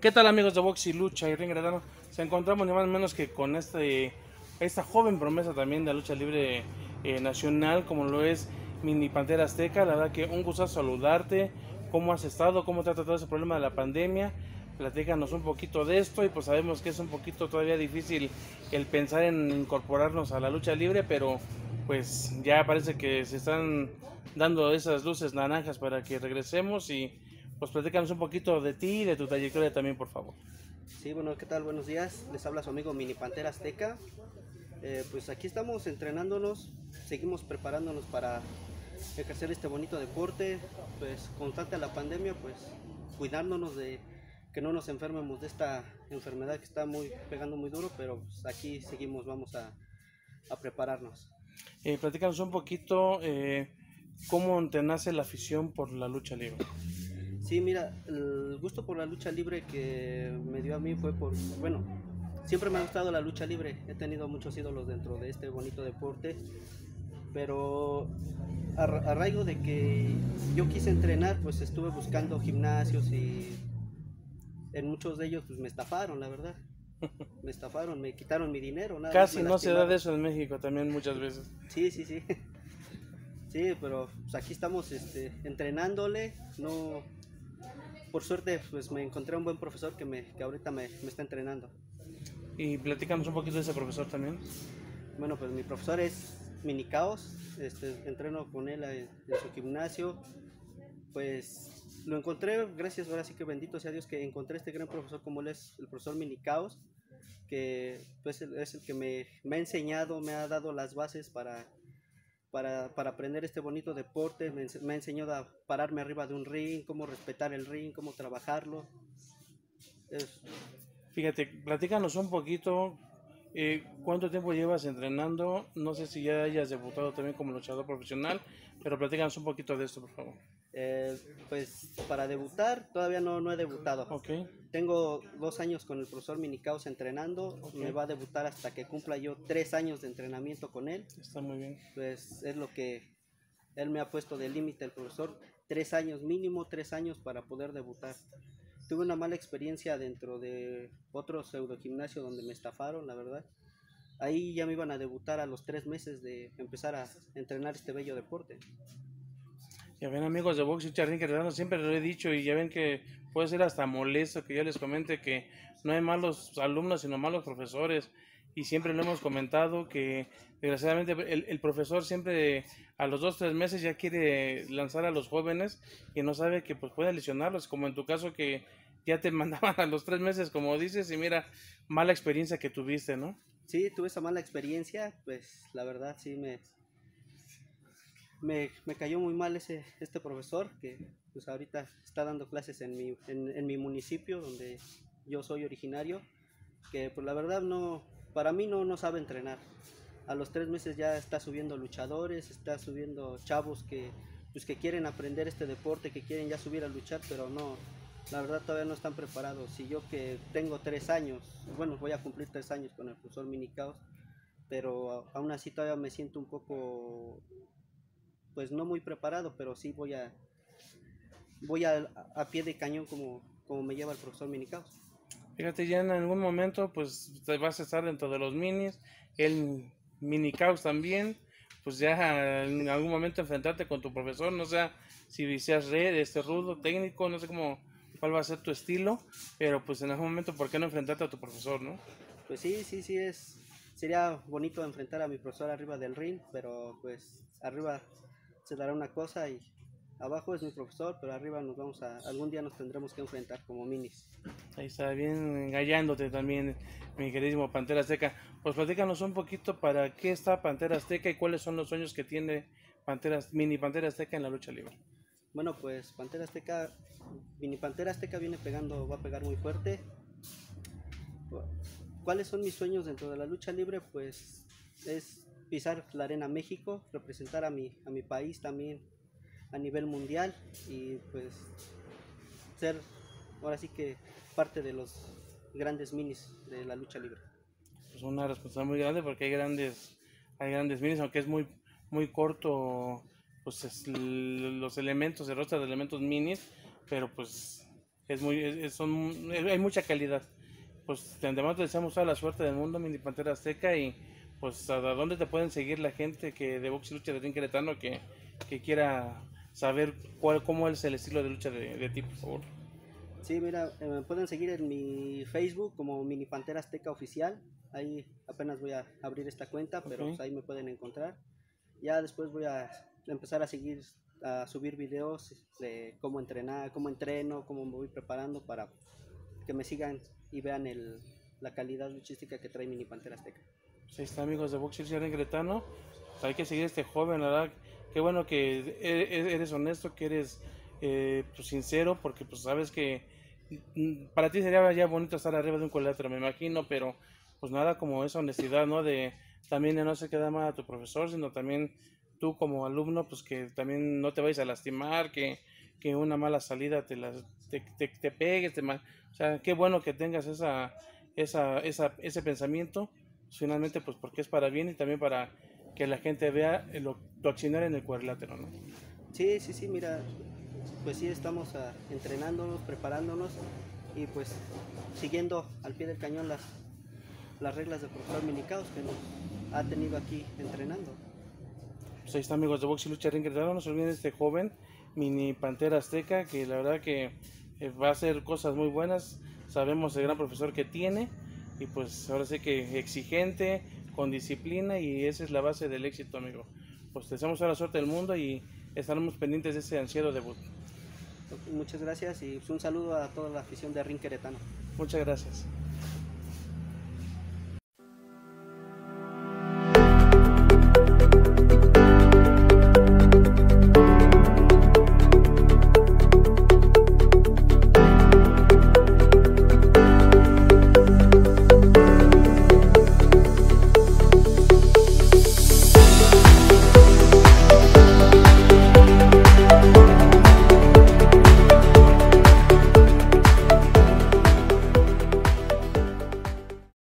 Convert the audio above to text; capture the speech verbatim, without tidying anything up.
¿Qué tal amigos de Box y Lucha y Ring Granado? Se encontramos ni más ni menos que con este, esta joven promesa también de la lucha libre eh, nacional, como lo es Mini Pantera Azteca. La verdad que un gusto saludarte. ¿Cómo has estado? ¿Cómo te ha tratado ese problema de la pandemia? Platícanos un poquito de esto y pues sabemos que es un poquito todavía difícil el pensar en incorporarnos a la lucha libre, pero pues ya parece que se están dando esas luces naranjas para que regresemos y pues platícanos un poquito de ti y de tu trayectoria también, por favor. Sí, bueno, ¿qué tal? Buenos días. Les habla su amigo Mini Pantera Azteca. Eh, pues aquí estamos entrenándonos, seguimos preparándonos para ejercer este bonito deporte. Pues constante a la pandemia, pues cuidándonos de que no nos enfermemos de esta enfermedad que está muy pegando muy duro, pero pues aquí seguimos, vamos a, a prepararnos. Eh, platícanos un poquito eh, cómo te nace la afición por la lucha libre. Sí, mira, el gusto por la lucha libre que me dio a mí fue por, bueno, siempre me ha gustado la lucha libre, he tenido muchos ídolos dentro de este bonito deporte, pero a, a arraigo de que yo quise entrenar, pues estuve buscando gimnasios y en muchos de ellos pues me estafaron, la verdad, me estafaron, me quitaron mi dinero, nada más me Casi no se da de lastimaron. eso en México también muchas veces. Sí, sí, sí, sí, pero pues aquí estamos este, entrenándole, no, por suerte pues me encontré un buen profesor que, me, que ahorita me, me está entrenando. Y platícanos un poquito de ese profesor también. Bueno, pues mi profesor es Mini Caos, este, entreno con él en, en su gimnasio. Pues lo encontré, gracias, ahora sí que bendito sea Dios que encontré este gran profesor como él es el profesor Mini Caos, que pues es el que me, me ha enseñado, me ha dado las bases para, para, para aprender este bonito deporte, me, me ha enseñado a pararme arriba de un ring, cómo respetar el ring, cómo trabajarlo. Es, Fíjate, platícanos un poquito eh, cuánto tiempo llevas entrenando. No sé si ya hayas debutado también como luchador profesional, pero platícanos un poquito de esto, por favor. eh, pues para debutar todavía no, no he debutado. Ok, Tengo dos años con el profesor Minicaos entrenando, ok, me va a debutar hasta que cumpla yo tres años de entrenamiento con él, está muy bien. pues es lo que él me ha puesto de límite el profesor, tres años mínimo, tres años para poder debutar. Tuve una mala experiencia dentro de otro pseudo gimnasio donde me estafaron, la verdad. Ahí ya me iban a debutar a los tres meses de empezar a entrenar este bello deporte. Ya ven amigos de Box y Charrín que siempre lo he dicho y ya ven que puede ser hasta molesto que yo les comente que no hay malos alumnos sino malos profesores y siempre lo hemos comentado que desgraciadamente el, el profesor siempre a los dos tres meses ya quiere lanzar a los jóvenes y no sabe que pues puede lesionarlos como en tu caso que ya te mandaban a los tres meses como dices y mira mala experiencia que tuviste, ¿no? Sí, tuve esa mala experiencia, pues la verdad sí me, me, me cayó muy mal ese, este profesor que pues ahorita está dando clases en mi, en, en mi municipio donde yo soy originario, que pues la verdad no, para mí no, no sabe entrenar. A los tres meses ya está subiendo luchadores, está subiendo chavos que, pues, que quieren aprender este deporte, que quieren ya subir a luchar, pero no, la verdad todavía no están preparados. Y yo que tengo tres años, bueno, voy a cumplir tres años con el profesor Minicaos, pero aún así todavía me siento un poco, pues no muy preparado, pero sí voy a, voy a, a pie de cañón como, como me lleva el profesor Minicaos. Fíjate, ya en algún momento pues te vas a estar dentro de los minis, el mini caos también, pues ya en algún momento enfrentarte con tu profesor, no sé si seas red, este rudo, técnico, no sé cómo, cuál va a ser tu estilo, pero pues en algún momento, ¿por qué no enfrentarte a tu profesor, no? Pues sí, sí, sí, es, sería bonito enfrentar a mi profesor arriba del ring, pero pues arriba se dará una cosa y abajo es mi profesor, pero arriba nos vamos a, algún día nos tendremos que enfrentar como minis. Ahí está bien engañándote también, mi queridísimo Pantera Azteca. Pues platícanos un poquito para qué está Pantera Azteca y cuáles son los sueños que tiene Pantera, mini Pantera Azteca en la lucha libre. Bueno, pues Pantera Azteca, mini Pantera Azteca viene pegando, va a pegar muy fuerte. ¿Cuáles son mis sueños dentro de la lucha libre? Pues es pisar la Arena México, representar a mi, a mi país también a nivel mundial y pues ser ahora sí que parte de los grandes minis de la lucha libre. Pues una responsabilidad muy grande porque hay grandes, hay grandes minis, aunque es muy, muy corto, pues es los elementos, el roster de elementos minis, pero pues es muy, es- es- son, hay mucha calidad. Pues de antemano te deseamos toda la suerte del mundo, Mini Pantera Azteca, y pues a dónde te pueden seguir la gente que de box y lucha de ring queretano que, que quiera saber cuál, cómo es el estilo de lucha de, de ti, por favor. Sí, mira, eh, me pueden seguir en mi Facebook como Mini Pantera Azteca Oficial. Ahí apenas voy a abrir esta cuenta, pero Ok. pues ahí me pueden encontrar. Ya después voy a empezar a seguir, a subir videos de cómo entrenar, cómo entreno, cómo me voy preparando para que me sigan y vean el, la calidad luchística que trae Mini Pantera Azteca. Pues ahí está, amigos de box y lucha de ring queretano. Pues hay que seguir a este joven, la verdad. Qué bueno que e- e- eres honesto, que eres eh, pues, sincero, porque pues sabes que mm, para ti sería ya bonito estar arriba de un cuadrilátero, me imagino, pero pues nada como esa honestidad, ¿no? De también de no se queda mal a tu profesor, sino también tú como alumno, pues que también no te vayas a lastimar, que, que una mala salida te, las, te, te, te pegues, te ma- o sea, qué bueno que tengas esa, esa, esa, ese pensamiento, pues, finalmente pues porque es para bien y también para que la gente vea lo, tu accionar en el cuadrilátero, ¿no? Sí, sí, sí, mira, pues sí estamos ah, entrenándonos, preparándonos y pues siguiendo al pie del cañón las, las reglas del profesor Minicaos que nos ha tenido aquí entrenando. Pues ahí está, amigos de Box y Lucha Ring Querétaro. No se olviden de este joven, Mini Pantera Azteca, que la verdad que eh, va a hacer cosas muy buenas. Sabemos el gran profesor que tiene y pues ahora sí que exigente, con disciplina, y esa es la base del éxito, amigo. Pues te deseamos toda la suerte del mundo y estaremos pendientes de ese ansiado debut. Muchas gracias y pues, un saludo a toda la afición de Ring Queretano. Muchas gracias.